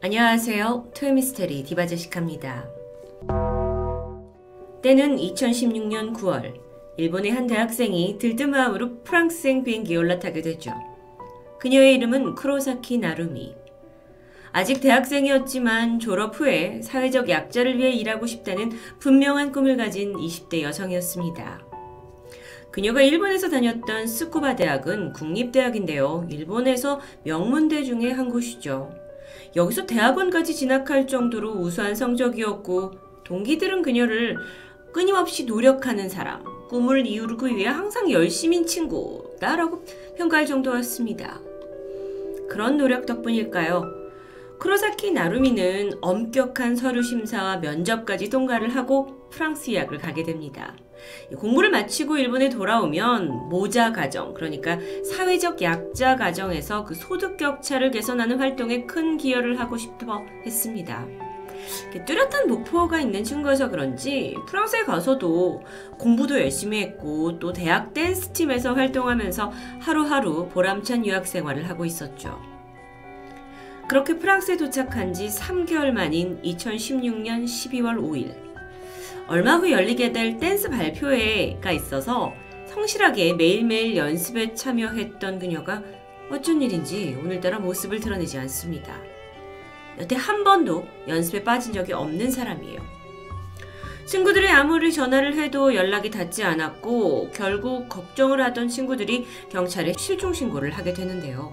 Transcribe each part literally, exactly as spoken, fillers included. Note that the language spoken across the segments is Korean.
안녕하세요. 토요미스테리 디바제시카입니다. 때는 이천십육 년 구월, 일본의 한 대학생이 들뜬마음으로 프랑스행 비행기에 올라타게 되죠. 그녀의 이름은 쿠로사키 나루미. 아직 대학생이었지만 졸업 후에 사회적 약자를 위해 일하고 싶다는 분명한 꿈을 가진 이십 대 여성이었습니다. 그녀가 일본에서 다녔던 스쿠바 대학은 국립대학인데요. 일본에서 명문대 중에 한 곳이죠. 여기서 대학원까지 진학할 정도로 우수한 성적이었고 동기들은 그녀를 끊임없이 노력하는 사람, 꿈을 이루기 위해 항상 열심인 친구다라고 평가할 정도였습니다. 그런 노력 덕분일까요? 쿠로사키 나루미는 엄격한 서류 심사와 면접까지 통과를 하고 프랑스 유학을 가게 됩니다. 공부를 마치고 일본에 돌아오면 모자 가정, 그러니까 사회적 약자 가정에서 그 소득 격차를 개선하는 활동에 큰 기여를 하고 싶어 했습니다. 뚜렷한 목표가 있는 친구여서 그런지 프랑스에 가서도 공부도 열심히 했고 또 대학 댄스팀에서 활동하면서 하루하루 보람찬 유학 생활을 하고 있었죠. 그렇게 프랑스에 도착한 지 삼 개월 만인 이천십육 년 십이월 오일, 얼마 후 열리게 될 댄스 발표회가 있어서 성실하게 매일매일 연습에 참여했던 그녀가 어쩐 일인지 오늘따라 모습을 드러내지 않습니다. 여태 한 번도 연습에 빠진 적이 없는 사람이에요. 친구들이 아무리 전화를 해도 연락이 닿지 않았고 결국 걱정을 하던 친구들이 경찰에 실종 신고를 하게 되는데요.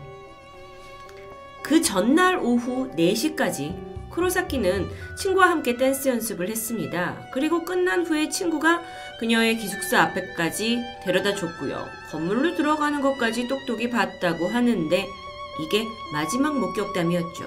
그 전날 오후 네 시까지 쿠로사키는 친구와 함께 댄스 연습을 했습니다. 그리고 끝난 후에 친구가 그녀의 기숙사 앞에까지 데려다 줬고요. 건물로 들어가는 것까지 똑똑히 봤다고 하는데 이게 마지막 목격담이었죠.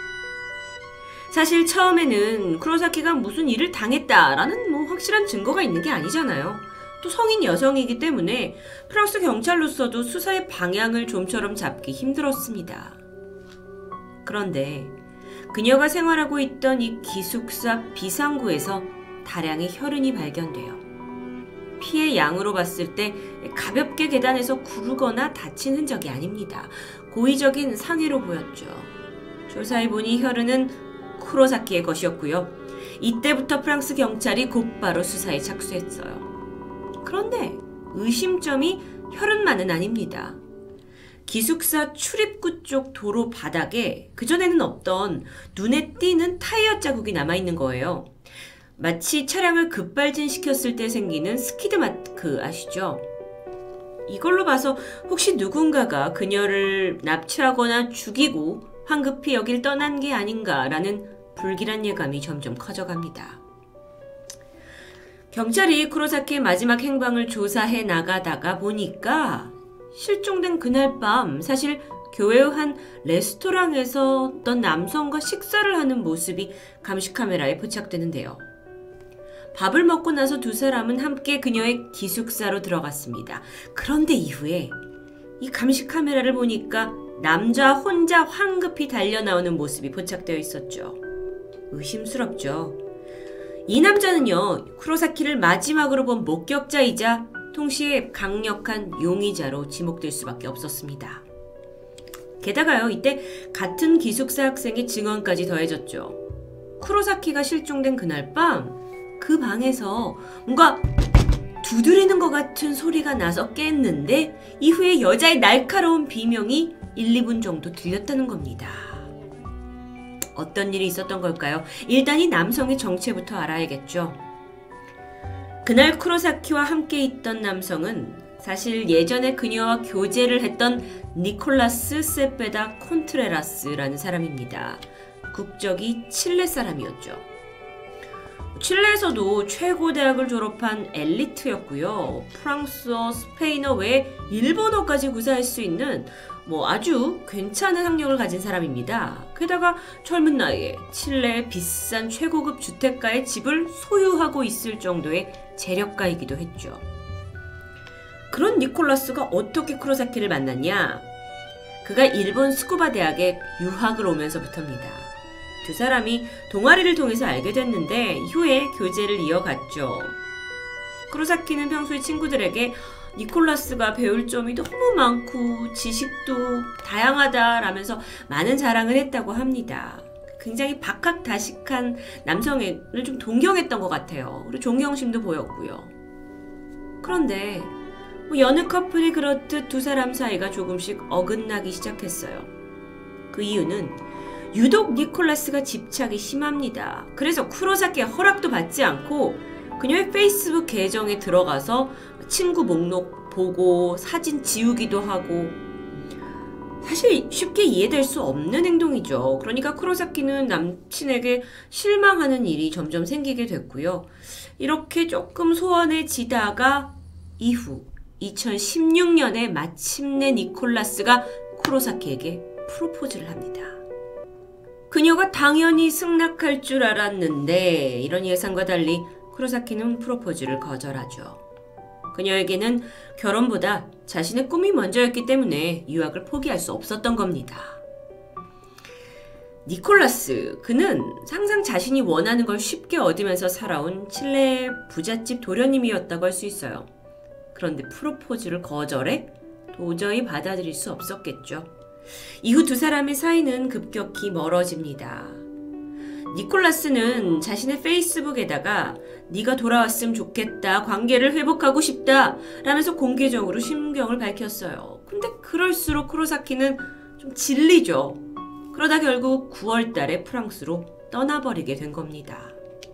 사실 처음에는 쿠로사키가 무슨 일을 당했다라는 뭐 확실한 증거가 있는 게 아니잖아요. 또 성인 여성이기 때문에 프랑스 경찰로서도 수사의 방향을 좀처럼 잡기 힘들었습니다. 그런데 그녀가 생활하고 있던 이 기숙사 비상구에서 다량의 혈흔이 발견돼요. 피해 양으로 봤을 때 가볍게 계단에서 구르거나 다친 흔적이 아닙니다. 고의적인 상해로 보였죠. 조사해보니 혈흔은 쿠로사키의 것이었고요. 이때부터 프랑스 경찰이 곧바로 수사에 착수했어요. 그런데 의심점이 혈흔만은 아닙니다. 기숙사 출입구 쪽 도로 바닥에 그전에는 없던 눈에 띄는 타이어 자국이 남아있는 거예요. 마치 차량을 급발진시켰을 때 생기는 스키드 마크 아시죠? 이걸로 봐서 혹시 누군가가 그녀를 납치하거나 죽이고 황급히 여길 떠난 게 아닌가라는 불길한 예감이 점점 커져갑니다. 경찰이 쿠로사키의 마지막 행방을 조사해 나가다가 보니까 실종된 그날 밤 사실 교외의 한 레스토랑에서 어떤 남성과 식사를 하는 모습이 감시 카메라에 포착되는데요. 밥을 먹고 나서 두 사람은 함께 그녀의 기숙사로 들어갔습니다. 그런데 이후에 이 감시 카메라를 보니까 남자 혼자 황급히 달려나오는 모습이 포착되어 있었죠. 의심스럽죠. 이 남자는요, 쿠로사키를 마지막으로 본 목격자이자 동시에 강력한 용의자로 지목될 수밖에 없었습니다. 게다가요, 이때 같은 기숙사 학생의 증언까지 더해졌죠. 쿠로사키가 실종된 그날 밤 그 방에서 뭔가 두드리는 것 같은 소리가 나서 깼는데 이후에 여자의 날카로운 비명이 일, 이 분 정도 들렸다는 겁니다. 어떤 일이 있었던 걸까요? 일단 이 남성의 정체부터 알아야겠죠. 그날 쿠로사키와 함께 있던 남성은 사실 예전에 그녀와 교제를 했던 니콜라스 세페다 콘트레라스라는 사람입니다. 국적이 칠레 사람이었죠. 칠레에서도 최고 대학을 졸업한 엘리트였고요. 프랑스어, 스페인어 외에 일본어까지 구사할 수 있는 뭐 아주 괜찮은 학력을 가진 사람입니다. 게다가 젊은 나이에 칠레의 비싼 최고급 주택가의 집을 소유하고 있을 정도의 재력가이기도 했죠. 그런 니콜라스가 어떻게 쿠로사키를 만났냐? 그가 일본 스쿠바 대학에 유학을 오면서부터입니다. 두 사람이 동아리를 통해서 알게 됐는데 이후에 교제를 이어갔죠. 쿠로사키는 평소에 친구들에게 니콜라스가 배울 점이 너무 많고 지식도 다양하다라면서 많은 자랑을 했다고 합니다. 그 굉장히 박학다식한 남성을 좀 동경했던 것 같아요. 그리고 존경심도 보였고요. 그런데 뭐 여느 커플이 그렇듯 두 사람 사이가 조금씩 어긋나기 시작했어요. 그 이유는 유독 니콜라스가 집착이 심합니다. 그래서 쿠로사키의 허락도 받지 않고 그녀의 페이스북 계정에 들어가서 친구 목록 보고 사진 지우기도 하고, 사실 쉽게 이해될 수 없는 행동이죠. 그러니까 쿠로사키는 남친에게 실망하는 일이 점점 생기게 됐고요. 이렇게 조금 소원해지다가 이후 이천십육 년에 마침내 니콜라스가 쿠로사키에게 프로포즈를 합니다. 그녀가 당연히 승낙할 줄 알았는데 이런 예상과 달리 쿠로사키는 프로포즈를 거절하죠. 그녀에게는 결혼보다 자신의 꿈이 먼저였기 때문에 유학을 포기할 수 없었던 겁니다. 니콜라스, 그는 항상 자신이 원하는 걸 쉽게 얻으면서 살아온 칠레의 부잣집 도련님이었다고 할 수 있어요. 그런데 프로포즈를 거절해? 도저히 받아들일 수 없었겠죠. 이후 두 사람의 사이는 급격히 멀어집니다. 니콜라스는 자신의 페이스북에다가 네가 돌아왔으면 좋겠다, 관계를 회복하고 싶다 라면서 공개적으로 심경을 밝혔어요. 근데 그럴수록 쿠로사키는 좀 질리죠. 그러다 결국 구월 달에 프랑스로 떠나버리게 된 겁니다.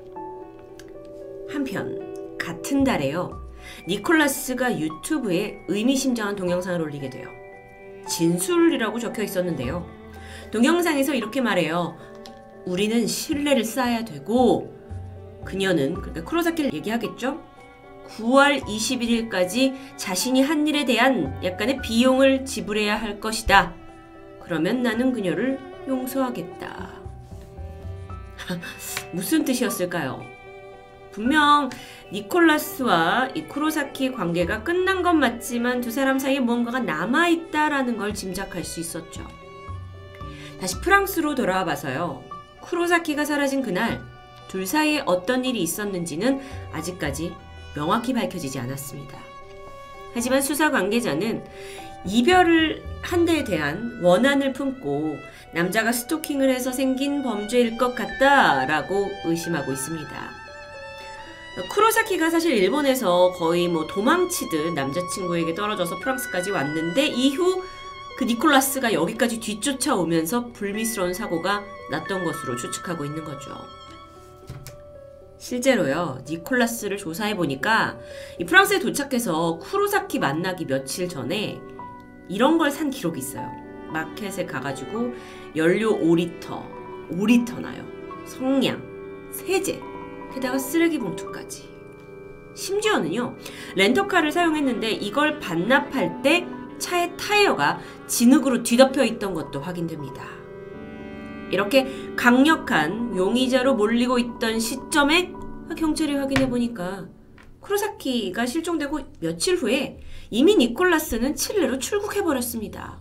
한편 같은 달에요, 니콜라스가 유튜브에 의미심장한 동영상을 올리게 돼요. 진술이라고 적혀 있었는데요. 동영상에서 이렇게 말해요. 우리는 신뢰를 쌓아야 되고, 그녀는, 그러니까 쿠로사키를 얘기하겠죠? 구월 이십일일까지 자신이 한 일에 대한 약간의 비용을 지불해야 할 것이다. 그러면 나는 그녀를 용서하겠다. 무슨 뜻이었을까요? 분명 니콜라스와 이 쿠로사키 관계가 끝난 건 맞지만 두 사람 사이에 뭔가가 남아있다라는 걸 짐작할 수 있었죠. 다시 프랑스로 돌아와 봐서요. 쿠로사키가 사라진 그날 둘 사이에 어떤 일이 있었는지는 아직까지 명확히 밝혀지지 않았습니다. 하지만 수사 관계자는 이별을 한 데에 대한 원한을 품고 남자가 스토킹을 해서 생긴 범죄일 것 같다라고 의심하고 있습니다. 쿠로사키가 사실 일본에서 거의 뭐 도망치듯 남자친구에게 떨어져서 프랑스까지 왔는데 이후 그 니콜라스가 여기까지 뒤쫓아오면서 불미스러운 사고가 났던 것으로 추측하고 있는 거죠. 실제로요, 니콜라스를 조사해보니까 이 프랑스에 도착해서 쿠로사키 만나기 며칠 전에 이런 걸 산 기록이 있어요. 마켓에 가가지고 연료 오 리터, 오 리터나요. 성냥, 세제, 게다가 쓰레기 봉투까지. 심지어는요, 렌터카를 사용했는데 이걸 반납할 때 차의 타이어가 진흙으로 뒤덮여 있던 것도 확인됩니다. 이렇게 강력한 용의자로 몰리고 있던 시점에 경찰이 확인해보니까 쿠로사키가 실종되고 며칠 후에 이미 니콜라스는 칠레로 출국해버렸습니다.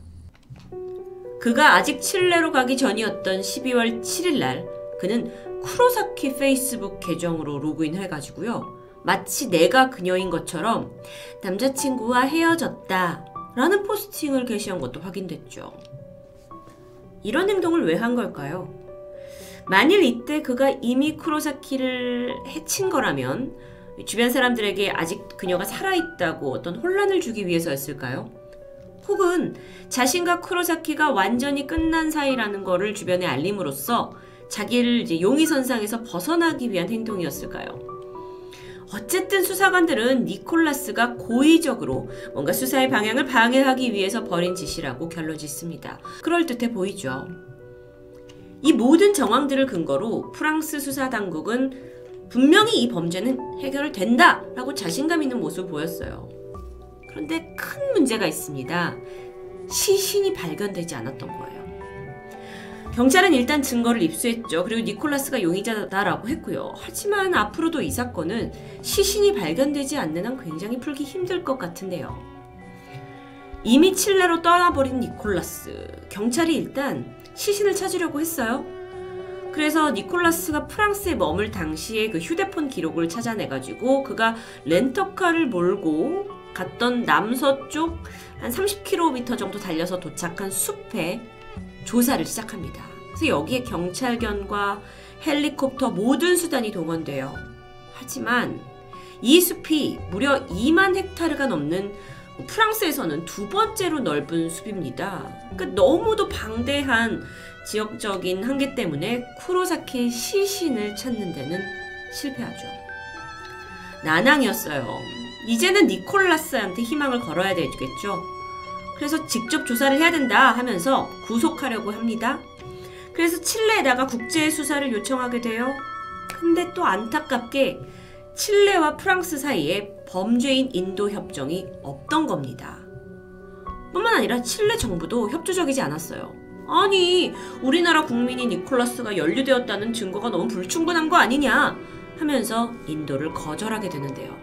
그가 아직 칠레로 가기 전이었던 십이월 칠일날 그는 쿠로사키 페이스북 계정으로 로그인해가지고요, 마치 내가 그녀인 것처럼 남자친구와 헤어졌다 라는 포스팅을 게시한 것도 확인됐죠. 이런 행동을 왜 한 걸까요? 만일 이때 그가 이미 쿠로사키를 해친 거라면 주변 사람들에게 아직 그녀가 살아있다고 어떤 혼란을 주기 위해서였을까요? 혹은 자신과 쿠로사키가 완전히 끝난 사이라는 거를 주변에 알림으로써 자기를 이제 용의선상에서 벗어나기 위한 행동이었을까요? 어쨌든 수사관들은 니콜라스가 고의적으로 뭔가 수사의 방향을 방해하기 위해서 벌인 짓이라고 결론짓습니다. 그럴듯해 보이죠. 이 모든 정황들을 근거로 프랑스 수사당국은 분명히 이 범죄는 해결된다라고 자신감 있는 모습을 보였어요. 그런데 큰 문제가 있습니다. 시신이 발견되지 않았던 거예요. 경찰은 일단 증거를 입수했죠. 그리고 니콜라스가 용의자다라고 했고요. 하지만 앞으로도 이 사건은 시신이 발견되지 않는 한 굉장히 풀기 힘들 것 같은데요. 이미 칠레로 떠나버린 니콜라스. 경찰이 일단 시신을 찾으려고 했어요. 그래서 니콜라스가 프랑스에 머물 당시에 그 휴대폰 기록을 찾아내가지고 그가 렌터카를 몰고 갔던 남서쪽 한 삼십 킬로미터 정도 달려서 도착한 숲에 조사를 시작합니다. 그래서 여기에 경찰견과 헬리콥터 모든 수단이 동원돼요. 하지만 이 숲이 무려 이만 헥타르가 넘는 프랑스에서는 두 번째로 넓은 숲입니다. 그러니까 너무도 방대한 지역적인 한계 때문에 쿠로사키의 시신을 찾는 데는 실패하죠. 난항이었어요. 이제는 니콜라스한테 희망을 걸어야 되겠죠. 그래서 직접 조사를 해야 된다 하면서 구속하려고 합니다. 그래서 칠레에다가 국제 수사를 요청하게 돼요. 근데 또 안타깝게 칠레와 프랑스 사이에 범죄인 인도 협정이 없던 겁니다. 뿐만 아니라 칠레 정부도 협조적이지 않았어요. 아니, 우리나라 국민이 니콜라스가 연루되었다는 증거가 너무 불충분한 거 아니냐 하면서 인도를 거절하게 되는데요.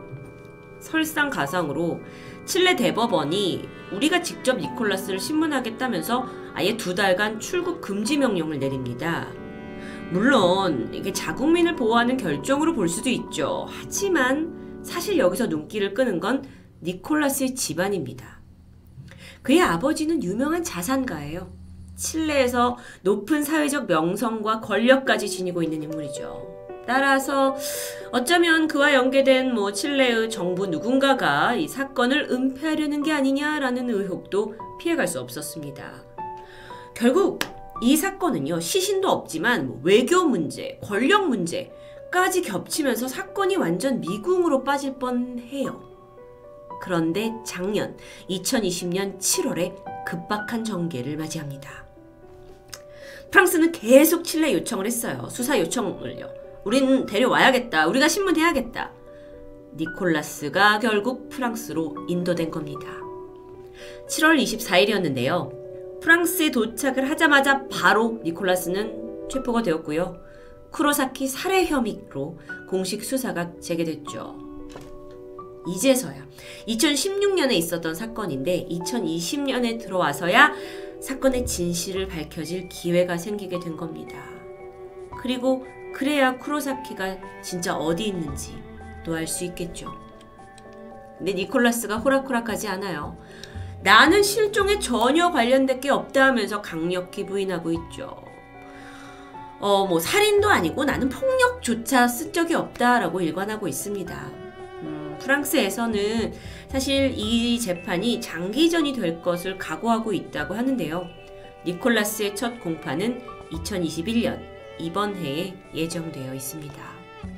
설상가상으로 칠레 대법원이 우리가 직접 니콜라스를 신문하겠다면서 아예 두 달간 출국 금지 명령을 내립니다. 물론 이게 자국민을 보호하는 결정으로 볼 수도 있죠. 하지만 사실 여기서 눈길을 끄는 건 니콜라스의 집안입니다. 그의 아버지는 유명한 자산가예요. 칠레에서 높은 사회적 명성과 권력까지 지니고 있는 인물이죠. 따라서 어쩌면 그와 연계된 뭐 칠레의 정부 누군가가 이 사건을 은폐하려는 게 아니냐라는 의혹도 피해갈 수 없었습니다. 결국 이 사건은요, 시신도 없지만 뭐 외교 문제, 권력 문제까지 겹치면서 사건이 완전 미궁으로 빠질 뻔해요. 그런데 작년 이천이십 년 칠월에 급박한 전개를 맞이합니다. 프랑스는 계속 칠레 요청을 했어요. 수사 요청을요. 우리는 데려와야겠다. 우리가 신문해야겠다. 니콜라스가 결국 프랑스로 인도된 겁니다. 칠월 이십사일이었는데요. 프랑스에 도착을 하자마자 바로 니콜라스는 체포가 되었고요. 쿠로사키 살해 혐의로 공식 수사가 재개됐죠. 이제서야 이천십육 년에 있었던 사건인데 이천이십 년에 들어와서야 사건의 진실을 밝혀질 기회가 생기게 된 겁니다. 그리고 그래야 쿠로사키가 진짜 어디 있는지 또 알 수 있겠죠. 근데 니콜라스가 호락호락하지 않아요. 나는 실종에 전혀 관련된 게 없다 하면서 강력히 부인하고 있죠. 어, 뭐 살인도 아니고 나는 폭력조차 쓴 적이 없다라고 일관하고 있습니다. 음, 프랑스에서는 사실 이 재판이 장기전이 될 것을 각오하고 있다고 하는데요. 니콜라스의 첫 공판은 이천이십일 년 이번 해에 예정되어 있습니다.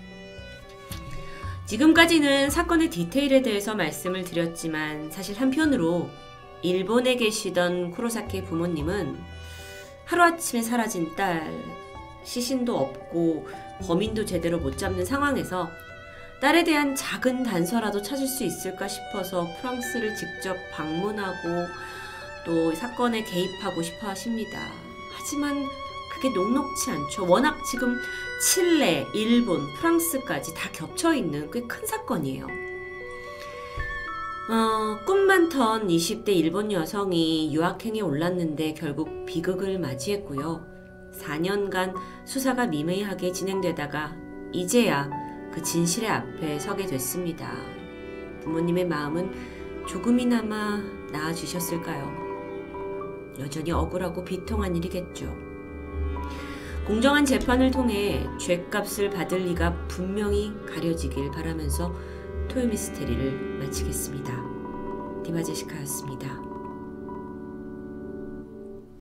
지금까지는 사건의 디테일에 대해서 말씀을 드렸지만 사실 한편으로 일본에 계시던 쿠로사키의 부모님은 하루아침에 사라진 딸, 시신도 없고 범인도 제대로 못 잡는 상황에서 딸에 대한 작은 단서라도 찾을 수 있을까 싶어서 프랑스를 직접 방문하고 또 사건에 개입하고 싶어 하십니다. 하지만 그게 녹록치 않죠. 워낙 지금 칠레, 일본, 프랑스까지 다 겹쳐있는 꽤 큰 사건이에요. 어, 꿈 많던 이십 대 일본 여성이 유학행에 올랐는데 결국 비극을 맞이했고요. 사 년간 수사가 미미하게 진행되다가 이제야 그 진실의 앞에 서게 됐습니다. 부모님의 마음은 조금이나마 나아지셨을까요? 여전히 억울하고 비통한 일이겠죠. 공정한 재판을 통해 죗값을 받을 리가 분명히 가려지길 바라면서 토요미스테리를 마치겠습니다. 디바제시카였습니다.